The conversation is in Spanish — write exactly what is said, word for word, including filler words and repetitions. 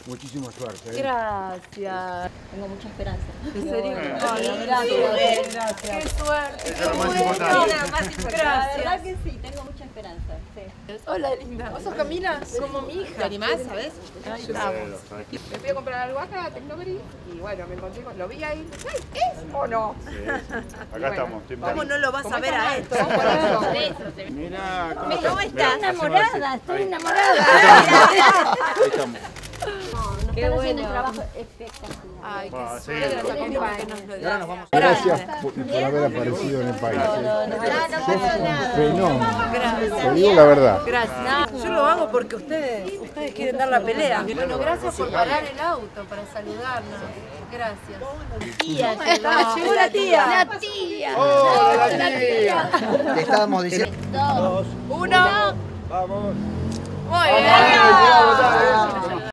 Muchísima suerte. ¿eh? Gracias. Tengo mucha esperanza. ¿En serio? Ay, Ay, gracias. gracias. Qué suerte. Eso es lo más Qué importante. bueno. La Gracias. verdad que sí, tengo mucha esperanza. Sí. Hola, linda. ¿Vos sos Camila? Como mi hija. ¿Te animás, sabes? Ahí estamos. Me fui a comprar algo acá a Tecnobri y bueno, me encontré con... Lo vi ahí. Ay, ¿es o no? Sí, sí. Acá estamos. ¿Cómo no lo vas a ver a esto? Mira, ¿Cómo estás? Mirá, Enamorada, así. estoy Ahí. enamorada. Ahí estamos. Nos Qué están haciendo bueno. un trabajo espectacular. Ay, qué Ah, sí. suerte que nos lo Y ahora nos vamos. Gracias por, por haber aparecido en el país. Sos un fenómeno. Te digo la verdad. Gracias. Yo lo hago porque ustedes, ustedes quieren dar la pelea. Bueno, gracias por parar el auto para saludarnos. Gracias. Tía, Llegó la tía. La tía. ¡Oh, la tía! Te estábamos diciendo. Dos. Uno. Vamos. Muy bien.